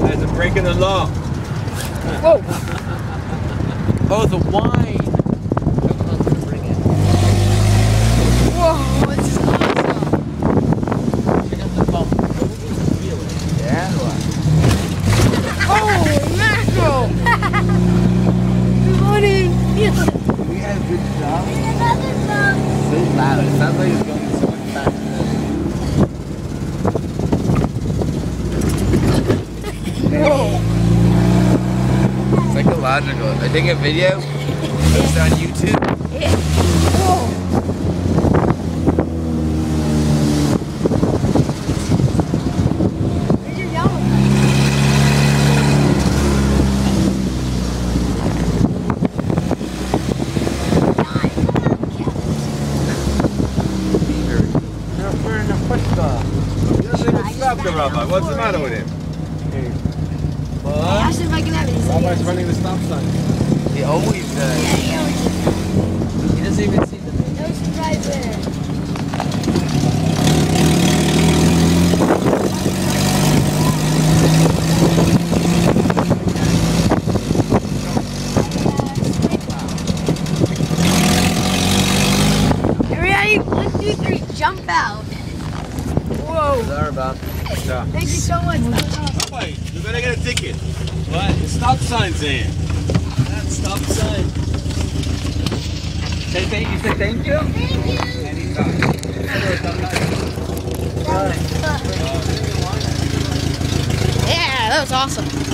Guys are breaking the law. Whoa! Oh, the wine. Someone's gonna bring it. Whoa! This is awesome. Check out the bump. Yeah. Oh, mackerel! Good morning. We had a good job. So loud. It sounds like it's going so much faster. Psychological. I take a video. It's on YouTube. Whoa! Where's your yellow? He doesn't even stop the rabbi. What's the matter with him? I asked him if I can have it. He said Rabbi's yes. running the stop sign. He always does. Yeah, he always does. He doesn't even see the No surprise there. Ready? 1, 2, 3, jump out. Whoa. Sorry, Bob. Yeah. Thank you so much. That was awesome. Rabbi, you're gonna get a ticket. What? The stop sign's there. That stop sign. Say thank you. Say thank you. Thank you. Anytime. Yeah, that was awesome.